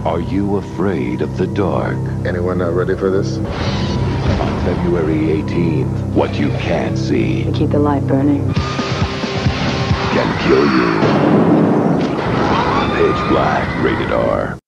Are you afraid of the dark? Anyone not ready for this? On February 18th, what you can't see Keep the light burning. can kill you. Pitch Black, rated R.